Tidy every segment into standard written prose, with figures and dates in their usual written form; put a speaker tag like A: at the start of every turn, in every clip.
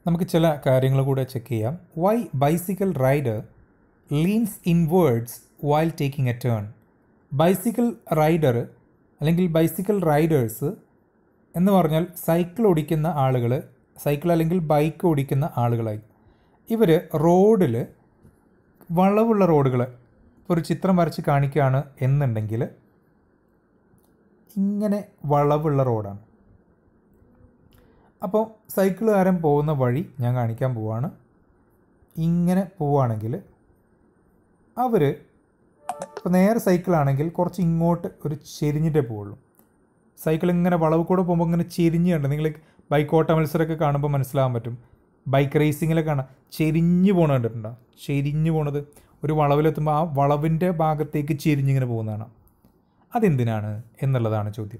A: നമുക്ക് ചില കാര്യങ്ങൾ കൂടെ ചെക്ക് ചെയ്യാം. Why bicycle rider leans inwards while taking a turn. Bicycle rider അല്ലെങ്കിൽ ബൈസിക്കിൾ റൈഡേഴ്സ് എന്ന് പറഞ്ഞാൽ സൈക്കിൾ ഓടിക്കുന്ന ആളുകൾ, സൈക്കിൾ അല്ലെങ്കിൽ ബൈക്ക് ഓടിക്കുന്ന ആളുകളായി. ഇവർ റോഡിൽ വളവുള്ള റോഡുകൾ ഒരു ചിത്രം വരച്ച് കാണിക്കുകയാണ് എന്നുണ്ടെങ്കിൽ ഇങ്ങനെ വളവുള്ള റോഡാണ്. അപ്പോൾ സൈക്കിളുകാരൻ പോകുന്ന വഴി ഞാൻ കാണിക്കാൻ പോവാണ്. ഇങ്ങനെ പോവുകയാണെങ്കിൽ അവർ ഇപ്പോൾ നേരെ സൈക്കിളാണെങ്കിൽ കുറച്ച് ഇങ്ങോട്ട് ഒരു ചെരിഞ്ഞിട്ടേ പോവുള്ളൂ. സൈക്കിൾ ഇങ്ങനെ വളവ് കൂടെ പോകുമ്പോൾ ഇങ്ങനെ ചെരിഞ്ഞുണ്ട്. നിങ്ങൾ ബൈക്ക് ഓട്ട മത്സരമൊക്കെ കാണുമ്പോൾ മനസ്സിലാകാൻ പറ്റും. ബൈക്ക് റേസിങ്ങിലൊക്കെ കാണാം ചെരിഞ്ഞ് പോകണ കണ്ടിട്ടുണ്ടോ? ചെരിഞ്ഞ് പോണത് ഒരു വളവിലെത്തുമ്പോൾ ആ വളവിൻ്റെ ഭാഗത്തേക്ക് ചെരിഞ്ഞിങ്ങനെ പോകുന്നതാണ്. അതെന്തിനാണ് എന്നുള്ളതാണ് ചോദ്യം.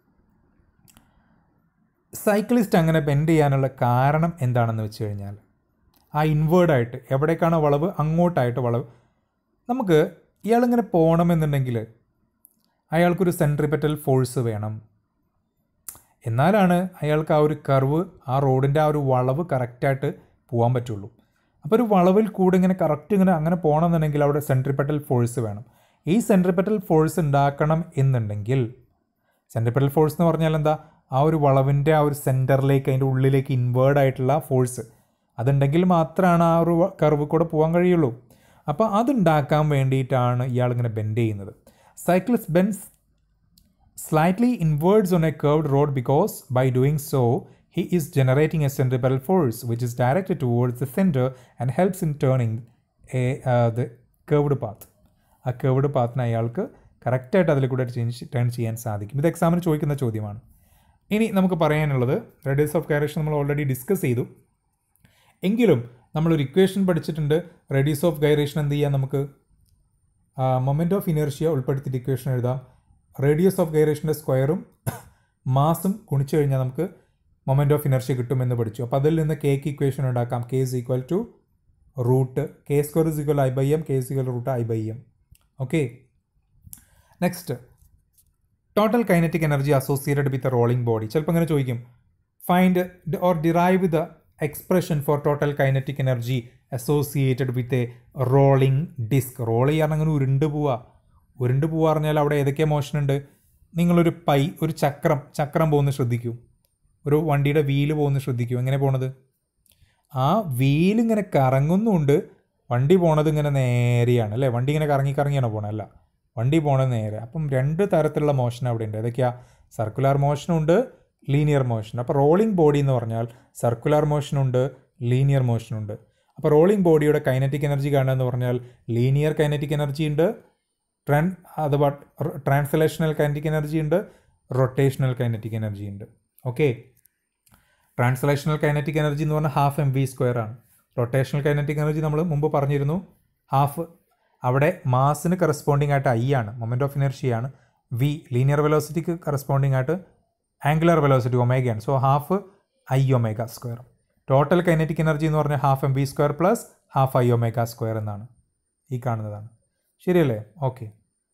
A: സൈക്ലിസ്റ്റ് അങ്ങനെ ബെൻഡ് ചെയ്യാനുള്ള കാരണം എന്താണെന്ന് വെച്ച് കഴിഞ്ഞാൽ ആ ഇൻവേർഡായിട്ട് എവിടേക്കാണോ വളവ് അങ്ങോട്ടായിട്ട് വളവ്. നമുക്ക് ഇയാളിങ്ങനെ പോകണമെന്നുണ്ടെങ്കിൽ അയാൾക്കൊരു സെൻട്രിപെറ്റൽ ഫോഴ്സ് വേണം. എന്നാലാണ് അയാൾക്ക് ആ ഒരു കർവ്, ആ റോഡിൻ്റെ ആ ഒരു വളവ് കറക്റ്റായിട്ട് പോകാൻ പറ്റുള്ളൂ. അപ്പോൾ ഒരു വളവിൽ കൂടെ ഇങ്ങനെ കറക്റ്റ് ഇങ്ങനെ അങ്ങനെ പോകണമെന്നുണ്ടെങ്കിൽ അവിടെ സെൻട്രിപെറ്റൽ ഫോഴ്സ് വേണം. ഈ സെൻട്രിപെറ്റൽ ഫോഴ്സ് ഉണ്ടാക്കണം എന്നുണ്ടെങ്കിൽ സെൻട്രിപെറ്റൽ ഫോഴ്സ് എന്ന് പറഞ്ഞാൽ എന്താ? ആ ഒരു വളവിൻ്റെ ആ ഒരു സെൻറ്ററിലേക്ക്, അതിൻ്റെ ഉള്ളിലേക്ക് ഇൻവേർഡ് ആയിട്ടുള്ള ഫോഴ്സ് അതുണ്ടെങ്കിൽ മാത്രമാണ് ആ ഒരു കർവ് കൂടെ പോകാൻ കഴിയുള്ളൂ. അപ്പോൾ അതുണ്ടാക്കാൻ വേണ്ടിയിട്ടാണ് ഇയാളിങ്ങനെ ബെൻഡ് ചെയ്യുന്നത്. Cyclist bends slightly inwards on a curved road because by doing so he is generating a centripetal force which is directed towards the center and helps in turning the curved path. ആ curved പാത്തിനെ അയാൾക്ക് കറക്റ്റായിട്ട് അതിൽ കൂടെ turn ചെയ്യാൻ സാധിക്കും. ഇത് എക്സാമിന് ചോദിക്കുന്ന ചോദ്യമാണ്. ഇനി നമുക്ക് പറയാനുള്ളത് റേഡിയസ് ഓഫ് ഗൈറേഷൻ നമ്മൾ ഓൾറെഡി ഡിസ്കസ് ചെയ്തു. എങ്കിലും നമ്മളൊരു ഇക്വേഷൻ പഠിച്ചിട്ടുണ്ട്. റേഡിയസ് ഓഫ് ഗൈറേഷൻ എന്ത് ചെയ്യാം? നമുക്ക് മൊമെൻറ്റ് ഓഫ് ഇനേർഷ്യ ഉൾപ്പെടുത്തിയിട്ട് ഇക്വേഷൻ എഴുതാം. റേഡിയസ് ഓഫ് ഗൈറേഷൻ്റെ സ്ക്വയറും മാസും ഗുണിച്ചു കഴിഞ്ഞാൽ നമുക്ക് മൊമെൻറ്റ് ഓഫ് ഇനർഷ്യ കിട്ടുമെന്ന് പഠിച്ചു. അപ്പോൾ അതിൽ നിന്ന് കേക്ക് ഇക്വേഷൻ ഉണ്ടാക്കാം. K is equal to root K square is equal I/m, K is equal root I/m. Okay, next total kinetic energy associated with a rolling body. ചിലപ്പോൾ ഇങ്ങനെ ചോദിക്കും, find or derive the expression for total kinetic energy associated with a rolling disc. Roll ചെയ്യാൻ അങ്ങനെ ഉരുണ്ട് പോവുക പറഞ്ഞാൽ അവിടെ ഏതൊക്കെ മോഷൻ ഉണ്ട്? നിങ്ങളൊരു ഒരു ചക്രം പോകുന്നത് ശ്രദ്ധിക്കൂ. ഒരു വണ്ടിയുടെ വീല് പോകുന്നത് ശ്രദ്ധിക്കൂ. എങ്ങനെ പോണത്? ആ വീലിങ്ങനെ കറങ്ങുന്നുണ്ട്. വണ്ടി പോണത് ഇങ്ങനെ നേരെയാണ് അല്ലേ? വണ്ടി ഇങ്ങനെ കറങ്ങിയാണോ പോണത്? അല്ല, വണ്ടി പോണത് നേരെ. അപ്പം രണ്ട് തരത്തിലുള്ള മോഷൻ അവിടെ ഉണ്ട്. ഏതൊക്കെയാണ്? സർക്കുലർ മോഷനുണ്ട്, ലീനിയർ മോഷൻ. അപ്പോൾ റോളിംഗ് ബോഡി എന്ന് പറഞ്ഞാൽ സർക്കുലർ മോഷനുണ്ട്, ലീനിയർ മോഷനുണ്ട്. അപ്പോൾ റോളിംഗ് ബോഡിയുടെ കൈനറ്റിക് എനർജി കാണുക എന്ന് പറഞ്ഞാൽ ലീനിയർ കൈനറ്റിക് എനർജി ഉണ്ട്, അഥവാ ട്രാൻസ്ലേഷണൽ കൈനറ്റിക് എനർജി ഉണ്ട്, റൊട്ടേഷണൽ കൈനറ്റിക് എനർജി ഉണ്ട്. ഓക്കെ, ട്രാൻസ്ലേഷണൽ കൈനറ്റിക് എനർജി എന്ന് പറഞ്ഞാൽ ഹാഫ് mv² ആണ്. റൊട്ടേഷണൽ കൈനറ്റിക് എനർജി നമ്മൾ മുമ്പ് പറഞ്ഞിരുന്നു, ഹാഫ് അവിടെ മാസിന് കറസ്പോണ്ടിങ് ആയിട്ട് I ആണ്, മൊമെൻറ്റ് ഓഫ് ഇനർഷ്യയാണ്. വി ലീനിയർ വെലോസിറ്റിക്ക് കറസ്പോണ്ടിങ് ആയിട്ട് ആംഗുലർ വെലോസിറ്റി ഒമേഗയാണ്. So half I⍵². Total kinetic energy എന്ന് പറഞ്ഞാൽ half mv² plus half I⍵² എന്നാണ്. ഈ കാണുന്നതാണ്. ശരിയല്ലേ? ഓക്കെ,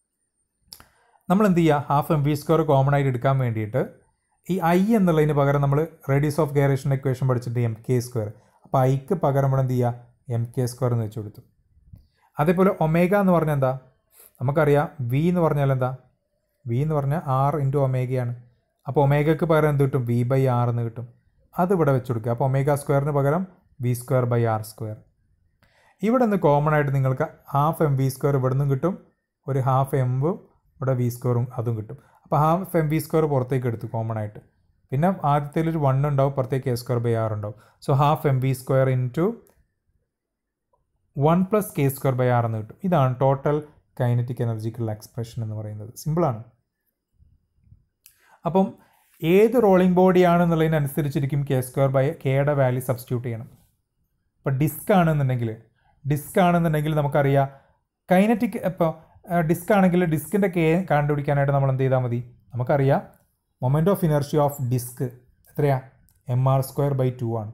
A: നമ്മൾ എന്ത് ചെയ്യുക? ഹാഫ് mv² കോമൺ ആയിട്ട് എടുക്കാൻ വേണ്ടിയിട്ട് ഈ I എന്നുള്ളതിന് പകരം നമ്മൾ റേഡിയസ് ഓഫ് ഗൈറേഷൻ്റെ ഇക്വേഷൻ പഠിച്ചിട്ട് mk². അപ്പോൾ Iക്ക് പകരം നമ്മൾ എന്ത് ചെയ്യുക? mk² എന്ന് വെച്ച് കൊടുത്തു. അതേപോലെ ഒമേഗ എന്ന് പറഞ്ഞാൽ എന്താ? നമുക്കറിയാം V എന്ന് പറഞ്ഞാൽ എന്താ? V എന്ന് പറഞ്ഞാൽ R × ഒമേഗയാണ്. അപ്പോൾ ഒമേഗയ്ക്ക് പകരം എന്ത് കിട്ടും? V/R എന്ന് കിട്ടും. അത് ഇവിടെ വെച്ച് കൊടുക്കുക. അപ്പോൾ ω² പകരം V²/R². ഇവിടെ നിന്ന് കോമൺ ആയിട്ട് നിങ്ങൾക്ക് ഹാഫ് mv² ഇവിടെ നിന്നും കിട്ടും, ഒരു ഹാഫ് എമ്പും ഇവിടെ V² അതും കിട്ടും. അപ്പോൾ ഹാഫ് mv² പുറത്തേക്ക് എടുത്തു കോമൺ ആയിട്ട്. പിന്നെ ആദ്യത്തേലൊരു 1 ഉണ്ടാവും, പുറത്തേക്ക് a²/r ഉണ്ടാവും. So half mv² into 1 + k²/r എന്ന് കിട്ടും. ഇതാണ് ടോട്ടൽ കൈനറ്റിക് എനർജിക്കുള്ള എക്സ്പ്രഷൻ എന്ന് പറയുന്നത്. സിമ്പിളാണ്. അപ്പം ഏത് റോളിംഗ് ബോഡിയാണെന്നുള്ളതിനനുസരിച്ചിരിക്കും k²/kയുടെ വാല്യൂ സബ്സ്റ്റിറ്റ്യൂട്ട് ചെയ്യണം. ഇപ്പോൾ ഡിസ്ക് ആണെന്നുണ്ടെങ്കിൽ നമുക്കറിയാം കൈനറ്റിക്. ഇപ്പോൾ ഡിസ്ക് ആണെങ്കിൽ ഡിസ്കിൻ്റെ കെ കണ്ടുപിടിക്കാനായിട്ട് നമ്മൾ എന്ത് ചെയ്താൽ മതി? നമുക്കറിയാം moment of inertia of disc എത്രയാണ്? mr²/2 ആണ്.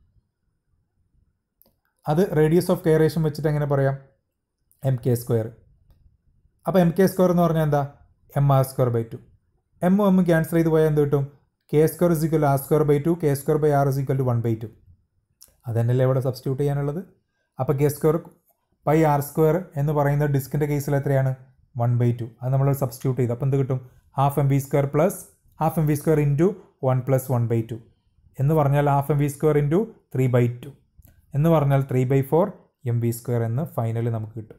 A: അത് റേഡിയസ് ഓഫ് ഗൈറേഷൻ വെച്ചിട്ട് എങ്ങനെ പറയാം? mk². അപ്പോൾ mk² എന്ന് പറഞ്ഞാൽ എന്താ? mr²/2. m ക്യാൻസൽ ചെയ്ത് പോയാൽ എന്ത് കിട്ടും? k² = r²/2, k²/r = 1/2. അതന്നെയല്ലേ ഇവിടെ സബ്സ്റ്റിറ്റ്യൂട്ട് ചെയ്യാനുള്ളത്. അപ്പോൾ k² എന്ന് പറയുന്ന ഡിസ്കിൻ്റെ കേസിൽ എത്രയാണ് 1/2. അത് നമ്മൾ സബ്സ്റ്റിറ്റ്യൂട്ട് ചെയ്ത് അപ്പോൾ എന്ത് കിട്ടും? ½ mv² പ്ലസ് ½ mv² ഇൻറ്റു 1 + 1/2 എന്ന് പറഞ്ഞാൽ ½ mv² ഇൻറ്റു 3/2 എന്ന് പറഞ്ഞാൽ 3/4 mv² എന്ന് ഫൈനലി നമുക്ക് കിട്ടും.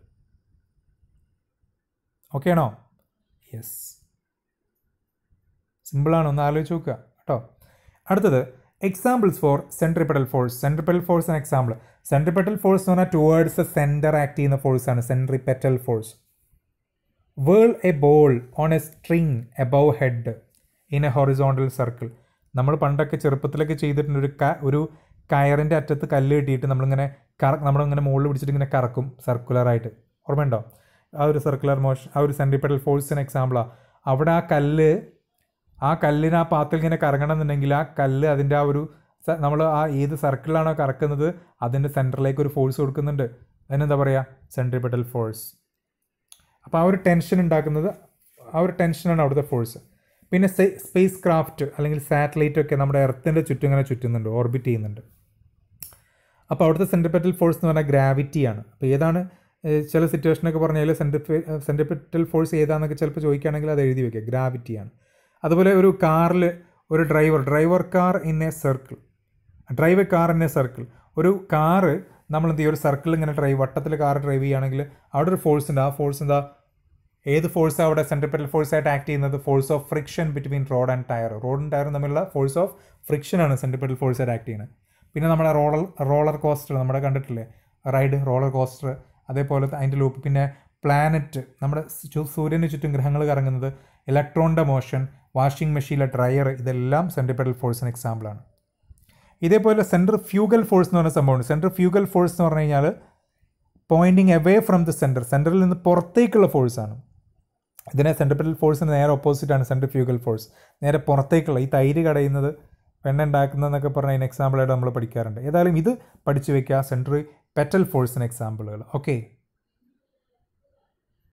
A: ഓക്കെ ആണോ? യെസ്, സിമ്പിളാണ്, ഒന്ന് ആലോചിച്ച് നോക്കുക കേട്ടോ. അടുത്തത് examples for centripetal force. Centripetal force ആണ് എക്സാമ്പിൾ. സെൻട്രിപെറ്റൽ ഫോഴ്സ് എന്ന് പറഞ്ഞാൽ ടുവേർഡ്സ് എ സെൻറ്റർ ആക്ട് ചെയ്യുന്ന ഫോഴ്സാണ് centripetal force. whirl a ball on a string above head in a horizontal circle. നമ്മൾ പണ്ടൊക്കെ ചെറുപ്പത്തിലൊക്കെ ചെയ്തിട്ടുണ്ട്. ഒരു കയറിൻ്റെ അറ്റത്ത് കല്ല് കെട്ടിയിട്ട് നമ്മളിങ്ങനെ മുകളിൽ പിടിച്ചിട്ട് ഇങ്ങനെ കറക്കും സർക്കുലറായിട്ട്. ഓർമ്മയുണ്ടോ? ആ ഒരു സർക്കുലർ മോഷൻ, ആ ഒരു സെൻട്രിപെറ്റൽ ഫോഴ്സിന് എക്സാമ്പിളാണ്. അവിടെ ആ കല്ലിന് ആ പാത്തിൽ ഇങ്ങനെ കറങ്ങണം എന്നുണ്ടെങ്കിൽ ആ കല്ല് അതിൻ്റെ നമ്മൾ ഏത് സർക്കിളിലാണോ കറക്കുന്നത് അതിൻ്റെ സെൻറ്ററിലേക്ക് ഒരു ഫോഴ്സ് കൊടുക്കുന്നുണ്ട്. അതിനെന്താ പറയുക? Centripetal force. അപ്പോൾ ആ ഒരു ടെൻഷൻ ഉണ്ടാക്കുന്നത്, ആ ഒരു ടെൻഷനാണ് അവിടുത്തെ ഫോഴ്സ്. പിന്നെ സ്പേസ് ക്രാഫ്റ്റ് അല്ലെങ്കിൽ സാറ്റലൈറ്റ് ഒക്കെ നമ്മുടെ എർത്തിൻ്റെ ചുറ്റും ഇങ്ങനെ ചുറ്റുന്നുണ്ട്, ഓർബിറ്റ് ചെയ്യുന്നുണ്ട്. അപ്പോൾ അവിടുത്തെ സെൻട്രിപെറ്റൽ ഫോഴ്സ് എന്ന് പറഞ്ഞാൽ ഗ്രാവിറ്റിയാണ്. അപ്പോൾ ഏതാണ് ചില സിറ്റുവേഷനൊക്കെ പറഞ്ഞാൽ സെൻട്രിപെറ്റൽ ഫോഴ്സ് ഏതാണെന്നൊക്കെ ചിലപ്പോൾ ചോദിക്കുകയാണെങ്കിൽ അത് എഴുതി വയ്ക്കുക, ഗ്രാവിറ്റിയാണ്. അതുപോലെ ഒരു കാറിൽ ഒരു driver car in a circle, drive a car in a circle. ഒരു കാറ് നമ്മൾ എന്ത് ചെയ്യും? ഒരു സർക്കിൾ ഇങ്ങനെ വട്ടത്തിൽ കാർ ഡ്രൈവ് ചെയ്യുകയാണെങ്കിൽ അവിടെ ഒരു ഫോഴ്സ് ഉണ്ട്. ആ ഫോഴ്സ് എന്താ? ഏത് ഫോഴ്സാണ് അവിടെ സെൻട്രിപെറ്റൽ ഫോഴ്സായിട്ട് ആക്ട് ചെയ്യുന്നത്? Force of friction between road and tyre. റോഡും ടയറും തമ്മിലുള്ള ഫോഴ്സ് ഓഫ് ഫ്രിക്ഷനാണ് സെൻട്രിപെറ്റൽ ഫോഴ്സായിട്ട് ആക്ട് ചെയ്യുന്നത്. പിന്നെ നമ്മുടെ റോളർ കോസ്റ്റർ നമ്മുടെ കണ്ടിട്ടില്ലേ? റോളർ കോസ്റ്റർ, അതേപോലെ അതിൻ്റെ ലൂപ്പ്. പിന്നെ പ്ലാനറ്റ്, നമ്മുടെ സൂര്യന് ചുറ്റും ഗ്രഹങ്ങൾ കറങ്ങുന്നത്, ഇലക്ട്രോണിൻ്റെ മോഷൻ, വാഷിംഗ് മെഷീനിലെ ഡ്രയർ, ഇതെല്ലാം സെൻട്രിപെറ്റൽ ഫോഴ്സിന് എക്സാമ്പിളാണ്. ഇതേപോലെ സെൻട്രിഫ്യൂഗൽ ഫോഴ്സ് എന്ന് പറഞ്ഞ സംഭവമുണ്ട്. സെൻട്രിഫ്യൂഗൽ ഫോഴ്സ് എന്ന് പറഞ്ഞു കഴിഞ്ഞാൽ പോയിൻറ്റിങ് അവേ ഫ്രം ദ സെൻറ്ററിൽ നിന്ന് പുറത്തേക്കുള്ള ഫോഴ്സാണ്. ഇതിനെ സെൻട്രിപെറ്റൽ ഫോഴ്സിന് നേരെ ഓപ്പോസിറ്റാണ് സെൻട്രിഫ്യൂഗൽ ഫോഴ്സ്. നേരെ പുറത്തേക്കുള്ള, ഈ തൈര് കടയുന്നത്, വെണ്ണ ഉണ്ടാക്കുന്നതെന്നൊക്കെ പറഞ്ഞാൽ അതിന് എക്സാമ്പിളായിട്ട് നമ്മൾ പഠിക്കാറുണ്ട്. ഏതായാലും ഇത് പഠിച്ചു വയ്ക്കുക, സെൻട്രിപെറ്റൽ ഫോഴ്സിന് എക്സാമ്പിളുകൾ. ഓക്കെ.